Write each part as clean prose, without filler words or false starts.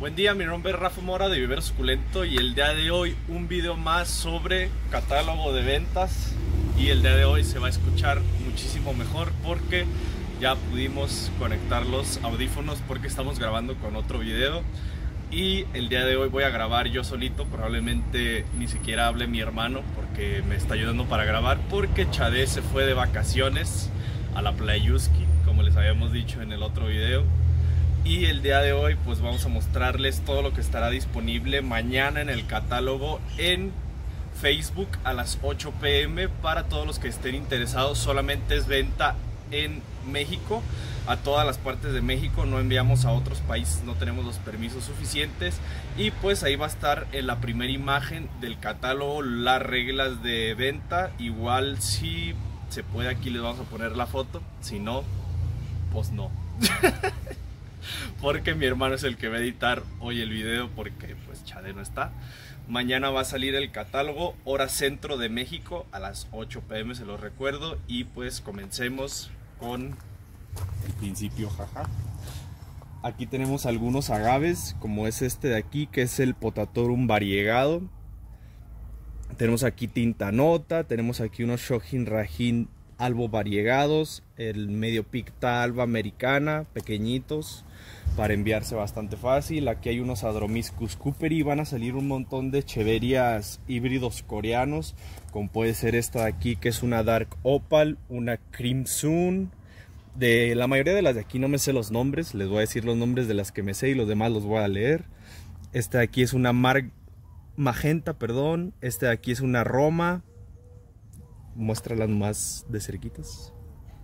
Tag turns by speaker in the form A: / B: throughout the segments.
A: Buen día, mi nombre es Rafa Mora de Vivero Suculento y el día de hoy un video más sobre catálogo de ventas. Y el día de hoy se va a escuchar muchísimo mejor porque ya pudimos conectar los audífonos porque estamos grabando con otro video. Y el día de hoy voy a grabar yo solito, probablemente ni siquiera hable mi hermano porque me está ayudando para grabar, porque Chade se fue de vacaciones a la Playuski, como les habíamos dicho en el otro video. Y el día de hoy pues vamos a mostrarles todo lo que estará disponible mañana en el catálogo en Facebook a las 8 p.m. para todos los que estén interesados. Solamente es venta en México, a todas las partes de México, no enviamos a otros países, no tenemos los permisos suficientes. Y pues ahí va a estar en la primera imagen del catálogo las reglas de venta. Igual si se puede aquí les vamos a poner la foto, si no, pues no. Porque mi hermano es el que va a editar hoy el video porque pues Chade no está. Mañana va a salir el catálogo, hora centro de México, a las 8 p.m. se los recuerdo. Y pues comencemos con el principio, jaja. Aquí tenemos algunos agaves, como es este de aquí, que es el Potatorum variegado. Tenemos aquí tinta nota, tenemos aquí unos Shojin Rajin albo variegados, el medio picta alba americana, pequeñitos, para enviarse bastante fácil. Aquí hay unos Adromiscus cooperi, van a salir un montón de Echeverias híbridos coreanos, como puede ser esta de aquí, que es una Dark Opal, una Crimson. De la mayoría de las de aquí no me sé los nombres, les voy a decir los nombres de las que me sé y los demás los voy a leer. Esta de aquí es una Magenta, perdón. Este de aquí es una Roma. Muéstralas más de cerquitas.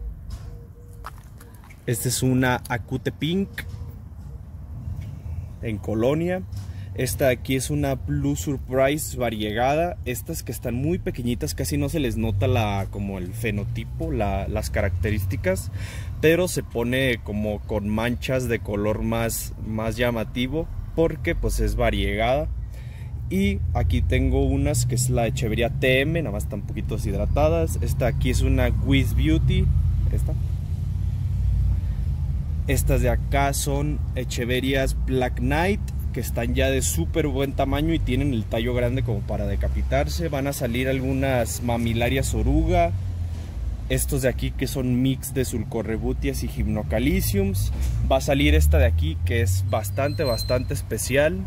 A: Esta es una Acute Pink en Colonia. Esta de aquí es una Blue Surprise variegada. Estas que están muy pequeñitas, casi no se les nota como el fenotipo, las características, pero se pone como con manchas de color más llamativo porque pues es variegada. Y aquí tengo unas que es la Echeveria TM, nada más están un poquito deshidratadas. Esta aquí es una Wiz Beauty. Estas de acá son Echeverias Black Knight, que están ya de súper buen tamaño y tienen el tallo grande como para decapitarse. Van a salir algunas Mamilarias Oruga. Estos de aquí que son mix de Sulcorrebutias y Hypnocaliciums. Va a salir esta de aquí que es bastante especial.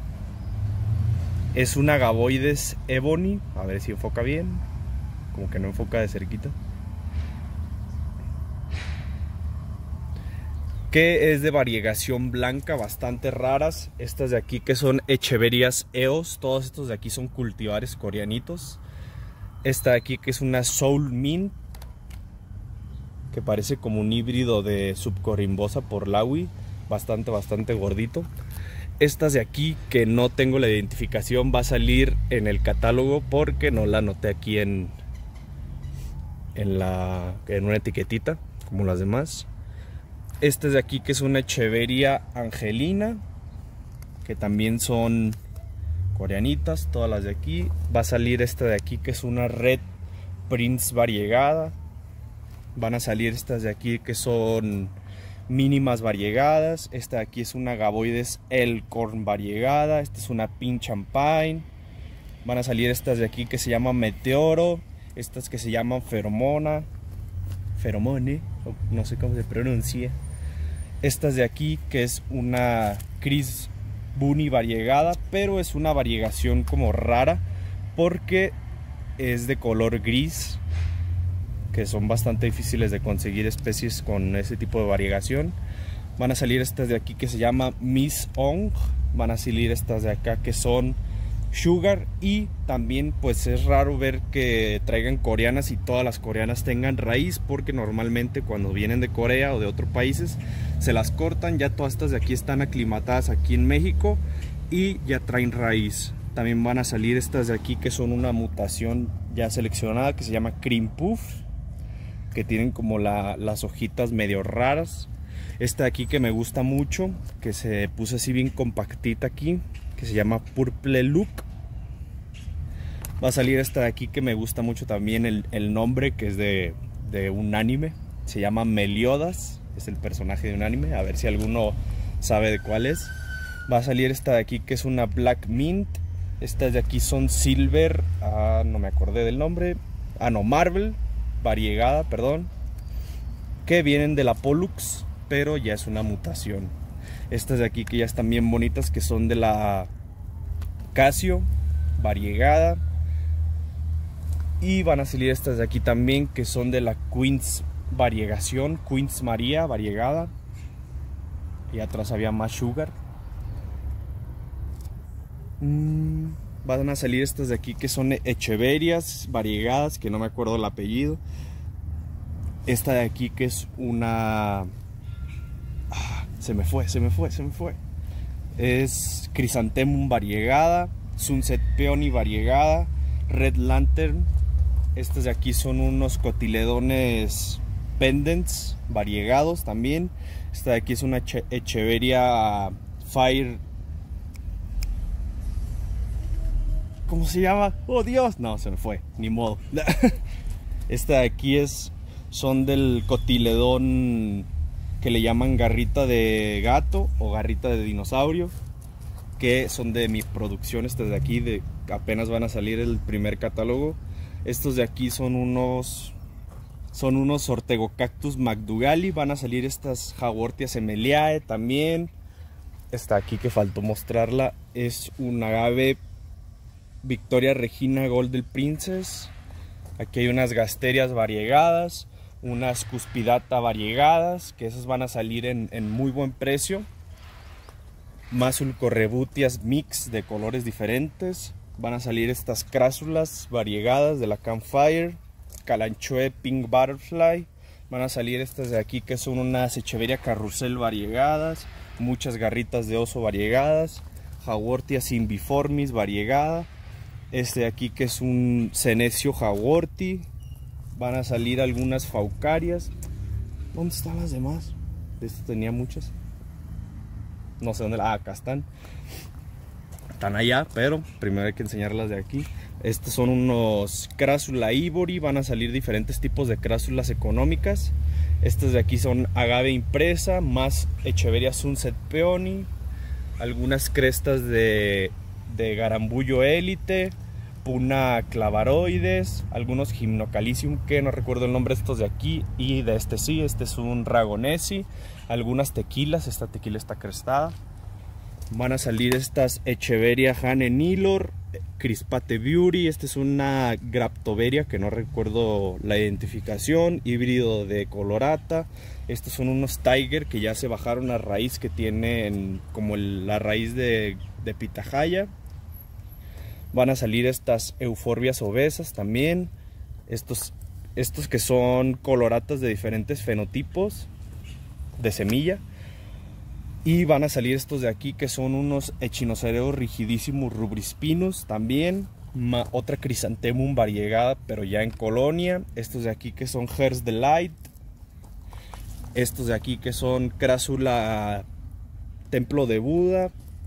A: Es una Gaboides Ebony, a ver si enfoca bien, como que no enfoca de cerquita. Que es de variegación blanca, bastante raras. Estas de aquí que son Echeverias Eos, todos estos de aquí son cultivares coreanitos. Esta de aquí que es una Soul Mint, que parece como un híbrido de Subcorimbosa por Laui, bastante gordito. Estas de aquí que no tengo la identificación va a salir en el catálogo porque no la anoté aquí en una etiquetita como las demás. Estas de aquí que es una Echeveria Angelina, que también son coreanitas, todas las de aquí. Va a salir esta de aquí que es una Red Prince variegada. Van a salir estas de aquí que son mínimas variegadas. Esta de aquí es una Gaboides Elkhorn variegada. Esta es una Pink Champagne. Van a salir estas de aquí que se llaman Meteoro. Estas que se llaman Feromone, no sé cómo se pronuncia. Estas de aquí que es una Chris Bunny variegada, pero es una variegación como rara porque es de color gris, que son bastante difíciles de conseguir especies con ese tipo de variegación. Van a salir estas de aquí que se llama Miss Ong. Van a salir estas de acá que son Sugar. Y también pues es raro ver que traigan coreanas y todas las coreanas tengan raíz, porque normalmente cuando vienen de Corea o de otros países se las cortan. Ya todas estas de aquí están aclimatadas aquí en México y ya traen raíz. También van a salir estas de aquí que son una mutación ya seleccionada que se llama Cream Puff, que tienen como las hojitas medio raras. Esta de aquí que me gusta mucho, que se puso así bien compactita aquí, que se llama Purple Look. Va a salir esta de aquí que me gusta mucho también el nombre, que es de un anime, se llama Meliodas, es el personaje de un anime, a ver si alguno sabe de cuál es. Va a salir esta de aquí que es una Black Mint. Estas de aquí son Silver, no me acordé del nombre. No, Marble, variegada, perdón. Que vienen de la Pollux, pero ya es una mutación. Estas de aquí que ya están bien bonitas, que son de la Casio, variegada. Y van a salir estas de aquí también, que son de la Queen's variegación, Queen's María, variegada. Y atrás había más Sugar. Van a salir estas de aquí que son Echeverias variegadas, que no me acuerdo el apellido. Esta de aquí que es una... se me fue. Es Chrysanthemum variegada, Sunset Peony variegada, Red Lantern. Estas de aquí son unos cotiledones pendants variegados también. Esta de aquí es una Echeveria Fire. ¿Cómo se llama? ¡Oh, Dios! No, se me fue, ni modo. Esta de aquí son del cotiledón que le llaman garrita de gato o garrita de dinosaurio, que son de mi producción. Estas de aquí apenas van a salir el primer catálogo. Estos de aquí son unos Ortegocactus McDougalli. Van a salir estas Haworthia Semeliae también. Esta aquí que faltó mostrarla es un agave Victoria Regina Golden Princess. Aquí hay unas Gasterias variegadas, unas Cuspidata variegadas, que esas van a salir en muy buen precio. Más Ulcorrebutias mix de colores diferentes. Van a salir estas Crásulas variegadas de la Campfire, Kalanchoe Pink Butterfly. Van a salir estas de aquí que son unas Echeveria Carrusel variegadas, muchas garritas de oso variegadas, Haworthia Cymbiformis variegada. Este de aquí que es un Senecio Haworthi. Van a salir algunas Faucarias. ¿Dónde están las demás? Esto tenía muchas. No sé dónde. Acá están. Están allá, pero primero hay que enseñarlas de aquí. Estos son unos Crassula Ivory. Van a salir diferentes tipos de crásulas económicas. Estas de aquí son agave impresa, más Echeveria Sunset Peony. Algunas crestas de Garambullo Elite, Puna Clavaroides, algunos Gymnocalicium, que no recuerdo el nombre de estos de aquí, y de este sí, este es un Ragonesi, algunas tequilas, esta tequila está crestada. Van a salir estas Echeveria Hane Nilor, Crispate Beauty, esta es una Graptoveria que no recuerdo la identificación, híbrido de Colorata. Estos son unos Tiger que ya se bajaron la raíz, que tienen como la raíz de pitahaya. Van a salir estas Euforbias obesas también. Estos que son coloratas de diferentes fenotipos de semilla. Y van a salir estos de aquí que son unos Echinocereus rigidísimos rubrispinus también. Otra Chrysanthemum variegada, pero ya en colonia. Estos de aquí que son Heart's Delight. Estos de aquí que son Crassula Templo de Buda.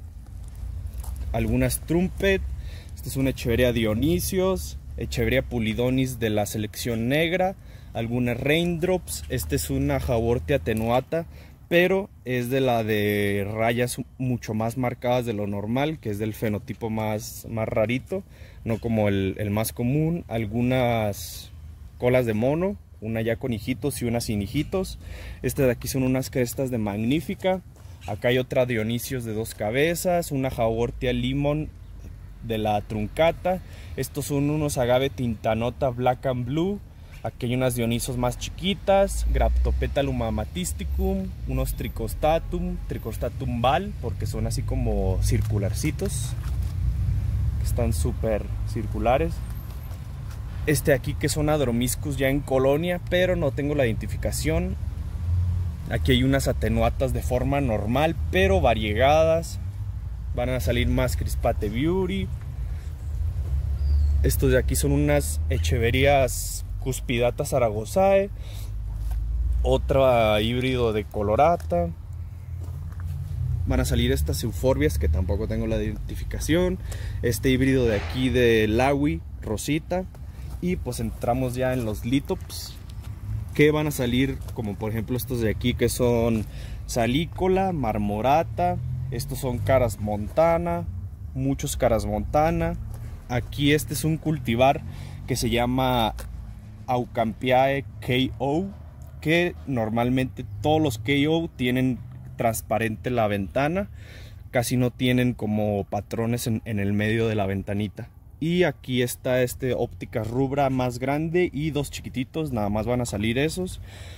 A: Algunas Trumpet. Este es una Echeveria Dionisios, Echeveria Pulidonis de la selección negra, algunas Raindrops. Este es una Haworthia Tenuata, pero es de la de rayas mucho más marcadas de lo normal, que es del fenotipo más rarito, no como el más común. Algunas colas de mono, una ya con hijitos y una sin hijitos. Estas de aquí son unas crestas de Magnífica. Acá hay otra Dionisios de 2 cabezas, una Haworthia Limon de la Truncata. Estos son unos agave Tintanota Black and Blue. Aquí hay unas Dionisos más chiquitas, Graptopetalum amatisticum, unos Tricostatum Val, porque son así como circularcitos, están súper circulares. Este aquí que son Adromiscus ya en colonia, pero no tengo la identificación. Aquí hay unas atenuatas de forma normal, pero variegadas. Van a salir más Crispate Beauty. Estos de aquí son unas Echeverias Cuspidata Zaragozae. Otra híbrido de Colorata. Van a salir estas Euforbias, que tampoco tengo la identificación. Este híbrido de aquí de Lawi, Rosita. Y pues entramos ya en los Lithops, que van a salir como por ejemplo estos de aquí que son Salícola, Marmorata, Estos son caras montana, muchos caras montana. Aquí este es un cultivar que se llama Aucampiae KO, que normalmente todos los KO tienen transparente la ventana, casi no tienen como patrones en el medio de la ventanita. Y aquí está este óptica rubra más grande y dos chiquititos, nada más van a salir esos.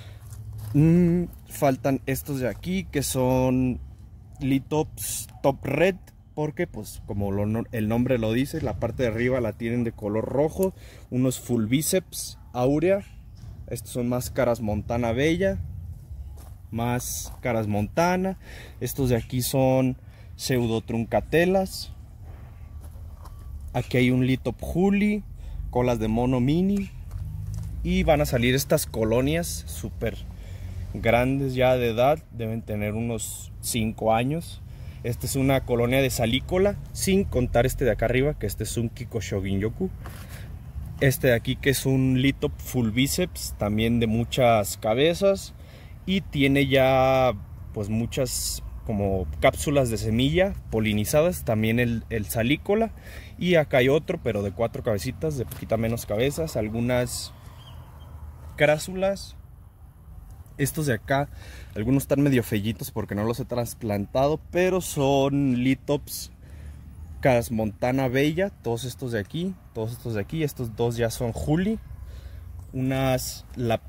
A: Faltan estos de aquí que son Litops Top Red, porque pues como el nombre lo dice, la parte de arriba la tienen de color rojo. Unos Full Biceps Aurea, estos son más caras montana bella, más caras montana. Estos de aquí son pseudo truncatelas. Aquí hay un Litop Juli, colas de mono mini, y van a salir estas colonias súper grandes ya de edad, deben tener unos 5 años. Esta es una colonia de salícola, sin contar este de acá arriba, que este es un Kiko Shoginyoku. Este de aquí que es un Litop Full Biceps, también de muchas cabezas, y tiene ya pues muchas como cápsulas de semilla polinizadas, también el salícola. Y acá hay otro, pero de 4 cabecitas, de poquita menos cabezas, algunas crásulas. Estos de acá, algunos están medio fellitos porque no los he trasplantado, pero son Litops caras montana bella, todos estos de aquí, estos dos ya son Juli. Unas,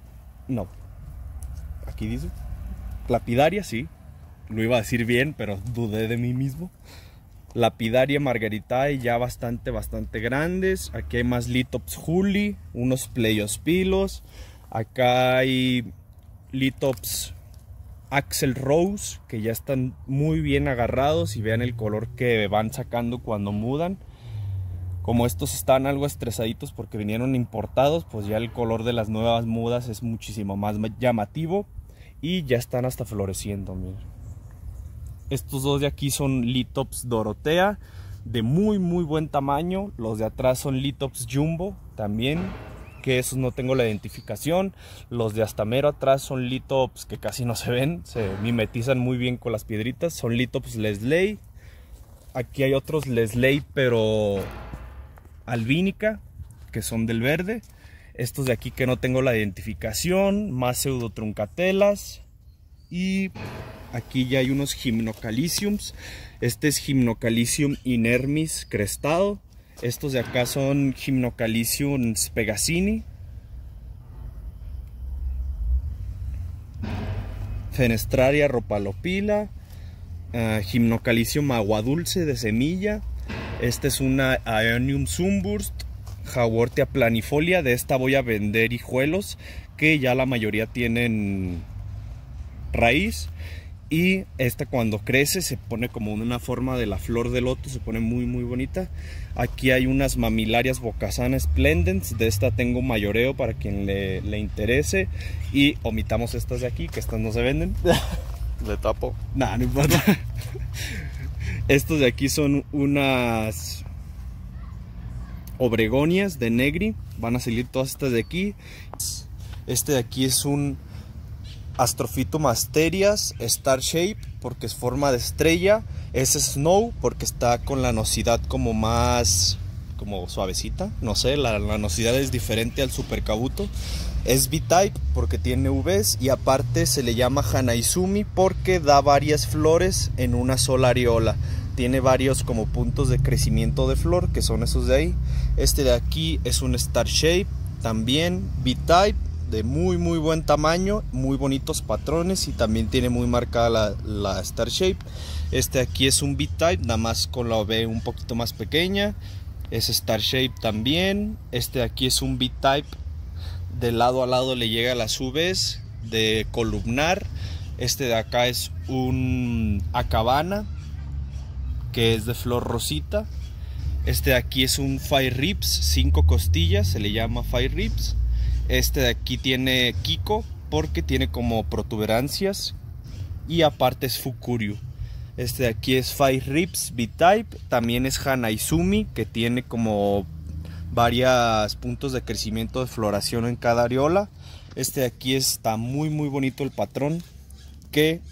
A: aquí dice lapidaria, sí, lo iba a decir bien, pero dudé de mí mismo. Lapidaria Margaritae ya bastante grandes. Aquí hay más Litops Juli, unos Pleiospilos. Acá hay Litops Axel Rose, que ya están muy bien agarrados, y vean el color que van sacando cuando mudan. Como estos están algo estresaditos porque vinieron importados, pues ya el color de las nuevas mudas es muchísimo más llamativo y ya están hasta floreciendo, miren. Estos dos de aquí son Litops Dorotea, de muy buen tamaño. Los de atrás son Litops Jumbo también, que esos no tengo la identificación. Los de hasta mero atrás son Litops que casi no se ven, se mimetizan muy bien con las piedritas, son Litops Leslie. Aquí hay otros Leslie pero albínica, que son del verde. Estos de aquí que no tengo la identificación, más pseudo truncatelas. Y aquí ya hay unos Gymnocaliciums. Este es Gymnocalicium inermis crestado. Estos de acá son Gymnocalicium Pegasini. Fenestraria Ropalopila. Gymnocalicium aguadulce de semilla. Este es una Aeonium Sunburst. Haworthia planifolia. De esta voy a vender hijuelos, que ya la mayoría tienen raíz. Y esta cuando crece se pone como una forma de la flor de loto, se pone muy bonita. Aquí hay unas Mamilarias Bocasana Splendens, de esta tengo mayoreo para quien le interese. Y omitamos estas de aquí, que estas no se venden. Le tapo. Nah, no importa. Estos de aquí son unas Obregonias de Negri, van a salir todas estas de aquí. Este de aquí es un Astrophytum Asterias Star Shape, porque es forma de estrella. Es Snow porque está con la nosidad como más como suavecita, no sé, la nosidad es diferente al Supercabuto. Es B-Type porque tiene Vs, y aparte se le llama Hanaizumi porque da varias flores en una sola areola. Tiene varios como puntos de crecimiento de flor, que son esos de ahí. Este de aquí es un Star Shape, también B-Type, de muy buen tamaño, muy bonitos patrones, y también tiene muy marcada la Star Shape. Este aquí es un B-Type, nada más con la V un poquito más pequeña. Es Star Shape también. Este de aquí es un B-Type, de lado a lado le llega a las Vs, de columnar. Este de acá es un Acabana, que es de flor rosita. Este de aquí es un Fire Ribs, 5 costillas, se le llama Fire Ribs. Este de aquí tiene Kiko porque tiene como protuberancias, y aparte es Fukuryu. Este de aquí es Fire Ribs B-Type, también es Hanaizumi, que tiene como varios puntos de crecimiento de floración en cada areola. Este de aquí está muy bonito el patrón, que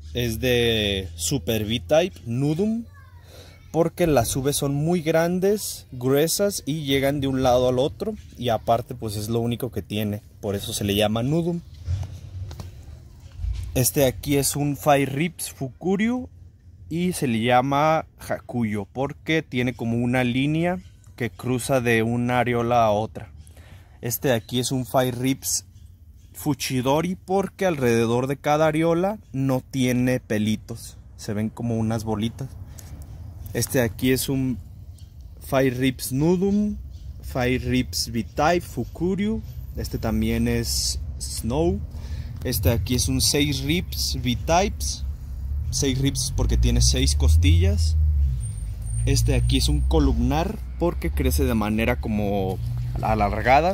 A: es de Super V-Type Nudum, porque las uves son muy grandes, gruesas y llegan de un lado al otro, y aparte pues es lo único que tiene, por eso se le llama Nudum. Este de aquí es un Five Ribs Fukuryu y se le llama Hakuyo porque tiene como una línea que cruza de una areola a otra. Este de aquí es un Five Ribs Fuchidori porque alrededor de cada areola no tiene pelitos, se ven como unas bolitas. Este de aquí es un Five Ribs Nudum, Five Ribs V-Type Fukuryu. Este también es Snow. Este de aquí es un 6 Ribs V-Types. 6 ribs porque tiene 6 costillas. Este de aquí es un columnar porque crece de manera como alargada.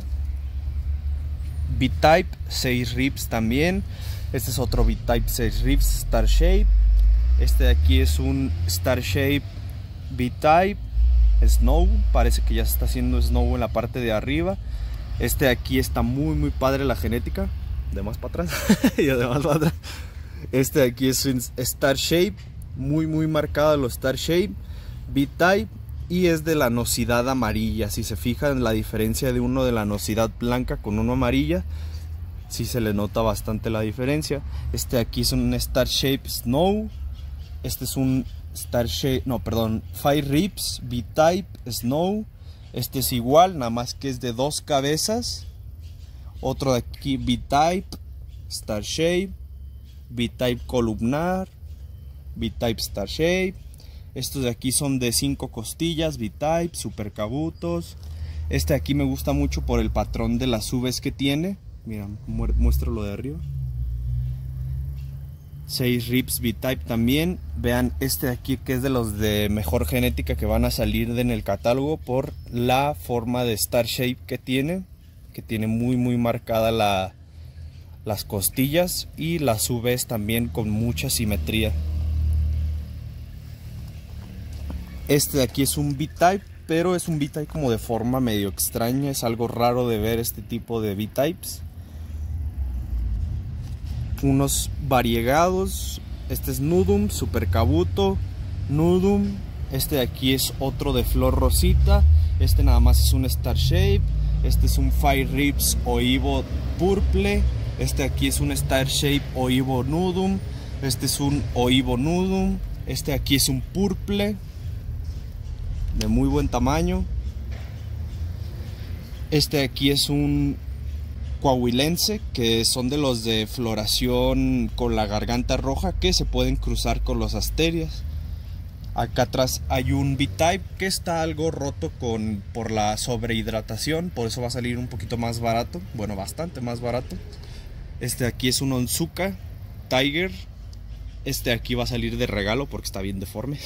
A: V-Type 6 ribs también. Este es otro V-Type 6 ribs Star Shape. Este de aquí es un Star Shape V-Type Snow. Parece que ya se está haciendo Snow en la parte de arriba. Este de aquí está muy padre la genética. De más para atrás y de más para atrás. Este de aquí es un Star Shape, muy marcado los Star Shape V-Type, y es de la nosidad amarilla. Si se fijan la diferencia de uno de la nosidad blanca con uno amarilla, sí se le nota bastante la diferencia. Este de aquí es un Star Shape Snow. Este es un Star Shape, no, perdón, Five Ribs V-Type Snow. Este es igual, nada más que es de 2 cabezas. Otro de aquí V-Type Star Shape, V-Type columnar, V-Type Star Shape. Estos de aquí son de 5 costillas, V-Type, super cabutos. Este de aquí me gusta mucho por el patrón de las uves que tiene. Mira, muestro lo de arriba. 6 Ribs V-Type también. Vean este de aquí que es de los de mejor genética que van a salir en el catálogo por la forma de Star Shape que tiene muy marcada las costillas y las uves también con mucha simetría. Este de aquí es un V-Type, pero es un V-Type como de forma medio extraña. Es algo raro de ver este tipo de V-Types. Unos variegados. Este es Nudum, Super Kabuto, Nudum. Este de aquí es otro de flor rosita. Este nada más es un Star Shape. Este es un Five Ribs Oibo Purple. Este aquí es un Star Shape Oibo Nudum. Este es un Oibo Nudum. Este aquí es un Purple de muy buen tamaño. Este aquí es un coahuilense, que son de los de floración con la garganta roja, que se pueden cruzar con los asterias. Acá atrás hay un V-Type que está algo roto por la sobrehidratación, por eso va a salir un poquito más barato, bueno, bastante más barato. Este de aquí es un Onzuka Tiger. Este de aquí va a salir de regalo porque está bien deforme.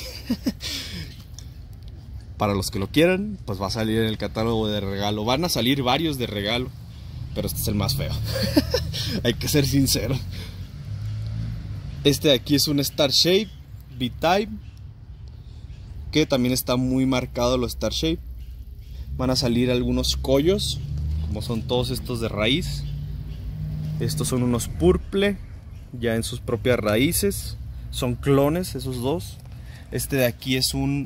A: Para los que lo quieran, pues va a salir en el catálogo de regalo. Van a salir varios de regalo, pero este es el más feo. Hay que ser sincero. Este de aquí es un Star Shape V-Type, que también está muy marcado los Star Shape. Van a salir algunos collos, como son todos estos de raíz. Estos son unos Purple, ya en sus propias raíces. Son clones esos dos. Este de aquí es un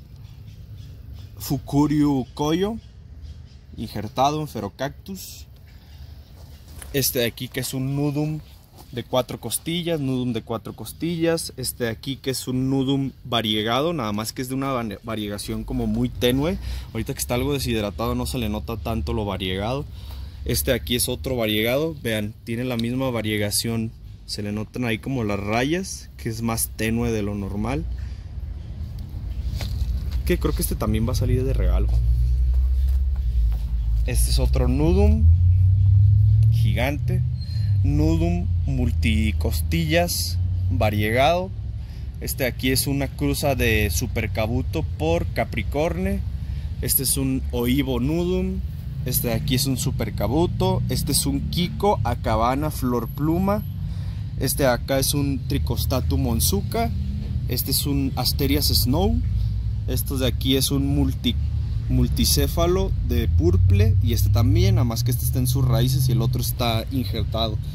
A: Fukuryu Koyo, injertado en Ferocactus. Este de aquí que es un Nudum de 4 costillas, Nudum de 4 costillas. Este de aquí que es un Nudum variegado, nada más que es de una variegación como muy tenue. Ahorita que está algo deshidratado no se le nota tanto lo variegado. Este de aquí es otro variegado, vean, tiene la misma variegación. Se le notan ahí como las rayas, que es más tenue de lo normal. Que creo que este también va a salir de regalo. Este es otro Nudum gigante, Nudum multicostillas variegado. Este de aquí es una cruza de Super Kabuto por Capricorne. Este es un Oibo Nudum. Este de aquí es un Super Kabuto. Este es un Kiko Akabana Flor Pluma. Este de acá es un Tricostatum Onzuka. Este es un Asterias Snow. Estos de aquí es un multicéfalo de Purple, y este también, nada más que este está en sus raíces y el otro está injertado.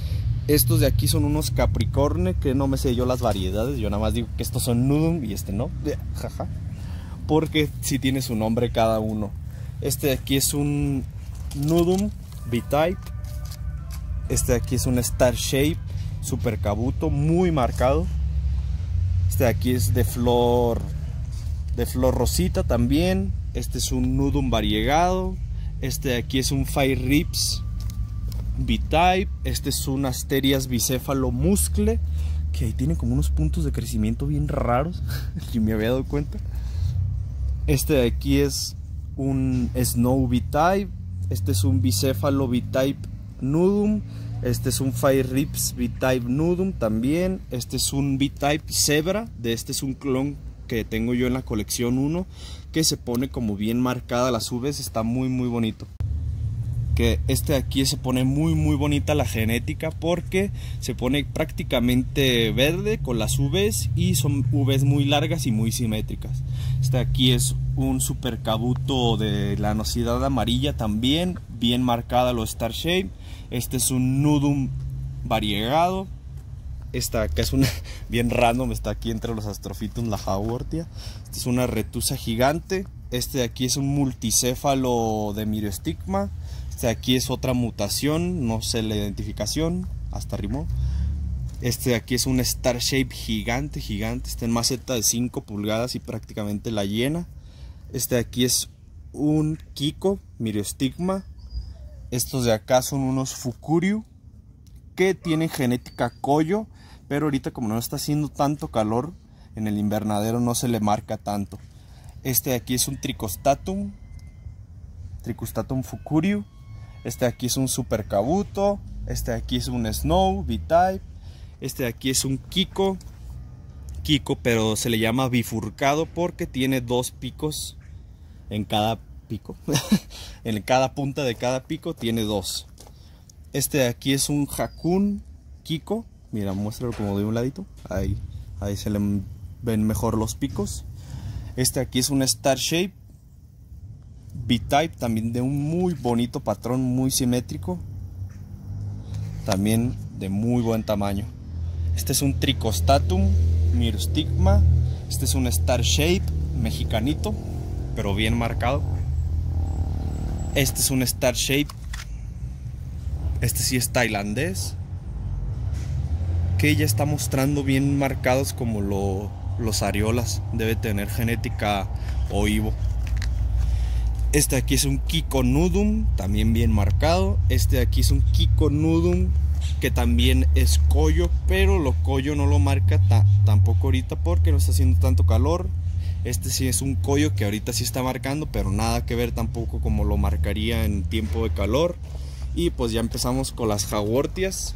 A: Estos de aquí son unos Capricorne, que no me sé yo las variedades. Yo nada más digo que estos son Nudum y este no. Jaja. Porque sí tiene su nombre cada uno. Este de aquí es un Nudum B-Type. Este de aquí es un Star Shape Super Kabuto, muy marcado. Este de aquí es de flor rosita también. Este es un Nudum variegado. Este de aquí es un Fire Rips B-Type. Este es un Asterias bicéfalo muscle, que ahí tiene como unos puntos de crecimiento bien raros. Y me había dado cuenta. Este de aquí es un Snow B-Type. Este es un bicéfalo B-Type Nudum. Este es un Fire Rips B-Type Nudum también. Este es un B-Type Zebra. De este es un clon que tengo yo en la colección 1, que se pone como bien marcada las uves. Está muy bonito. Que este de aquí se pone muy bonita la genética, porque se pone prácticamente verde con las uves, y son uves muy largas y muy simétricas. Este de aquí es un Super Kabuto de la nosidad amarilla también, bien marcada los Star Shape. Este es un Nudum variegado. Esta acá es una bien random, está aquí entre los Astrophytum, la Haworthia. Esta es una Retusa gigante. Este de aquí es un multicéfalo de Myriostigma. Este de aquí es otra mutación, no sé la identificación, hasta rimó. Este de aquí es un Star Shape gigante. Está en maceta de 5 pulgadas y prácticamente la llena. Este de aquí es un Kiko Myriostigma. Estos de acá son unos Fukuryu, que tienen genética Koyo, pero ahorita como no está haciendo tanto calor en el invernadero, no se le marca tanto. Este de aquí es un Tricostatum Fukuryu. Este de aquí es un Super Kabuto. Este de aquí es un Snow B-Type. Este de aquí es un Kiko, pero se le llama bifurcado porque tiene 2 picos en cada pico. En cada punta de cada pico tiene 2. Este de aquí es un Hakun Kiko. Mira, muéstralo como de un ladito. Ahí se le ven mejor los picos. Este de aquí es un Star Shape B-Type, también de un muy bonito patrón, muy simétrico. También de muy buen tamaño. Este es un Tricostatum Myriostigma. Este es un Star Shape mexicanito, pero bien marcado. Este es un Star Shape. Este sí es tailandés, que ya está mostrando bien marcados como los areolas. Debe tener genética Oivo. Este de aquí es un Kiko Nudum, también bien marcado. Este de aquí es un Kiko Nudum, que también es Koyo, pero lo Koyo no lo marca tampoco ahorita porque no está haciendo tanto calor. Este sí es un Koyo que ahorita sí está marcando, pero nada que ver tampoco como lo marcaría en tiempo de calor. Y pues ya empezamos con las Haworthias,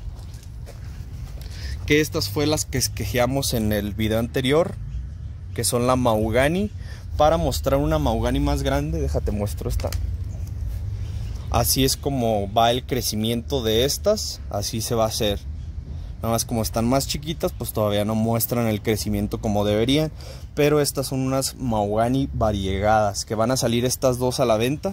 A: que estas fue las que esquejeamos en el video anterior, que son la Mahogany. Para mostrar una Mahogany más grande, déjate muestro esta. Así es como va el crecimiento de estas, así se va a hacer. Nada más como están más chiquitas, pues todavía no muestran el crecimiento como deberían. Pero estas son unas Mahogany variegadas, que van a salir estas dos a la venta,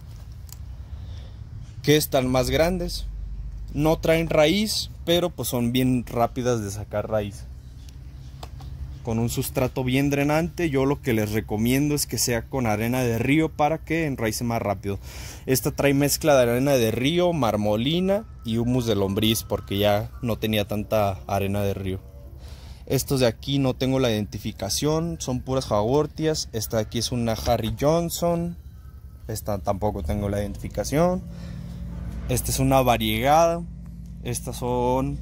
A: que están más grandes. No traen raíz, pero pues son bien rápidas de sacar raíz. Con un sustrato bien drenante, yo lo que les recomiendo es que sea con arena de río para que enraice más rápido. Esta trae mezcla de arena de río, marmolina y humus de lombriz, porque ya no tenía tanta arena de río. Estos de aquí no tengo la identificación, son puras Haworthias. Esta de aquí es una Harry Johnson, esta tampoco tengo la identificación. Esta es una variegada. Estas son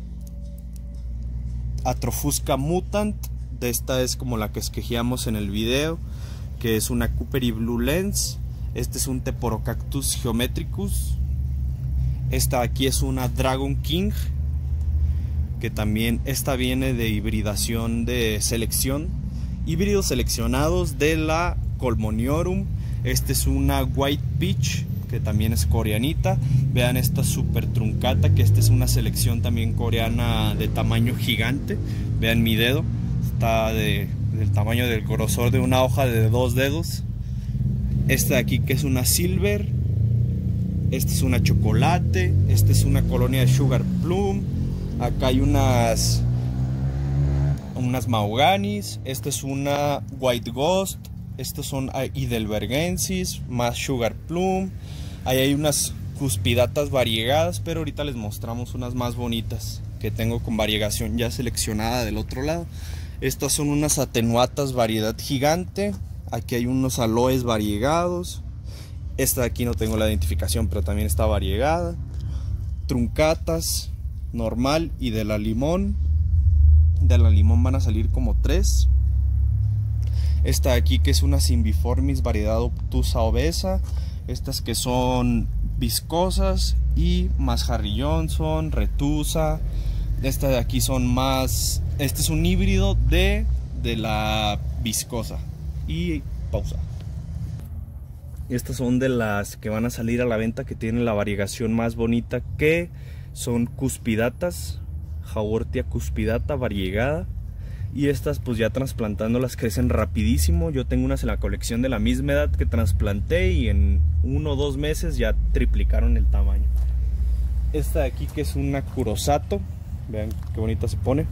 A: Atrofusca Mutant. Esta es como la que esquejeamos en el video, que es una Cooperi Blue Lens. Este es un Teporocactus Geometricus. Esta aquí es una Dragon King, que también esta viene de hibridación de selección, híbridos seleccionados de la Colmoniorum. Este es una White Peach, que también es coreanita. Vean esta super truncata, que esta es una selección también coreana de tamaño gigante. Vean mi dedo, está del tamaño del grosor de una hoja de 2 dedos. Esta de aquí que es una Silver. Esta es una Chocolate. Esta es una colonia de Sugar Plum. Acá hay unas Mahoganis. Esta es una White Ghost. Estos son Heidelbergensis, más Sugar Plum. Ahí hay unas cuspidatas variegadas, pero ahorita les mostramos unas más bonitas que tengo con variegación ya seleccionada del otro lado. Estas son unas atenuatas variedad gigante. Aquí hay unos aloes variegados. Esta de aquí no tengo la identificación, pero también está variegada. Truncatas normal y de la limón. De la limón van a salir como 3. Esta de aquí que es una Cymbiformis variedad obtusa obesa. Estas que son viscosas y más Harry Johnson, retusa. Esta de aquí son más... Este es un híbrido de la viscosa. Y pausa. Estas son de las que van a salir a la venta, que tienen la variegación más bonita, que son cuspidatas, Haworthia cuspidata variegada. Y estas pues ya trasplantándolas crecen rapidísimo. Yo tengo unas en la colección de la misma edad que trasplanté y en 1 o 2 meses ya triplicaron el tamaño. Esta de aquí que es una Kurosato, vean qué bonita se pone.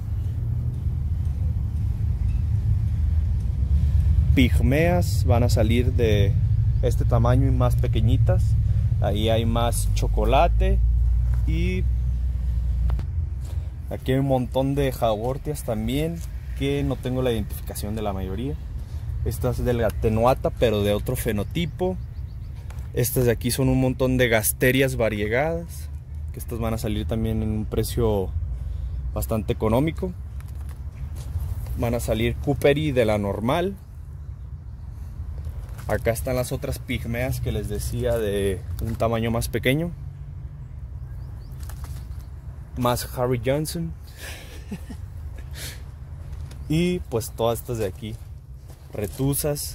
A: Pigmeas van a salir de este tamaño y más pequeñitas. Ahí hay más chocolate. Y aquí hay un montón de Haworthias también, que no tengo la identificación de la mayoría. Esta es de la atenuata, pero de otro fenotipo. Estas de aquí son un montón de Gasterias variegadas, que estas van a salir también en un precio bastante económico. Van a salir Cooperi de la normal. Acá están las otras pigmeas que les decía, de un tamaño más pequeño. Más Harry Johnson. Y pues todas estas de aquí, retusas.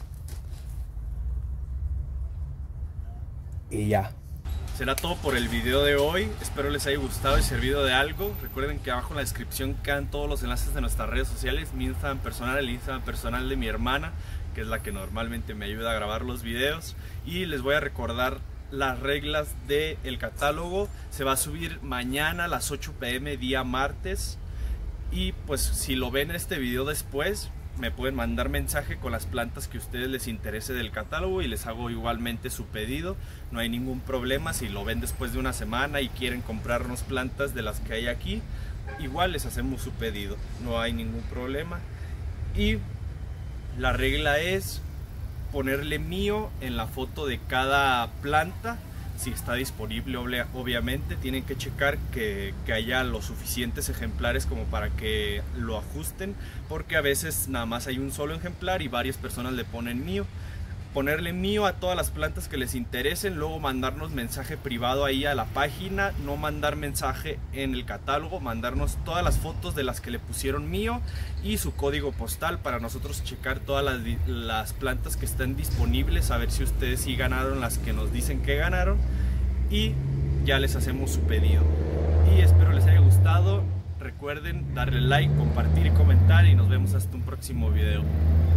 A: Y ya. Será todo por el video de hoy. Espero les haya gustado y servido de algo. Recuerden que abajo en la descripción quedan todos los enlaces de nuestras redes sociales. Mi Instagram personal, el Instagram personal de mi hermana, que es la que normalmente me ayuda a grabar los videos. Y les voy a recordar las reglas del catálogo. Se va a subir mañana a las 8 p.m. día martes. Y pues si lo ven este video después, me pueden mandar mensaje con las plantas que a ustedes les interese del catálogo y les hago igualmente su pedido. No hay ningún problema. Si lo ven después de una semana y quieren comprarnos plantas de las que hay aquí, igual les hacemos su pedido, no hay ningún problema. Y la regla es ponerle mío en la foto de cada planta. Si está disponible, obviamente tienen que checar que haya los suficientes ejemplares como para que lo ajusten, porque a veces nada más hay un solo ejemplar y varias personas le ponen mío. Ponerle mío a todas las plantas que les interesen, luego mandarnos mensaje privado ahí a la página, no mandar mensaje en el catálogo, mandarnos todas las fotos de las que le pusieron mío y su código postal para nosotros checar todas las plantas que están disponibles, a ver si ustedes sí ganaron las que nos dicen que ganaron, y ya les hacemos su pedido. Y espero les haya gustado. Recuerden darle like, compartir y comentar, y nos vemos hasta un próximo video.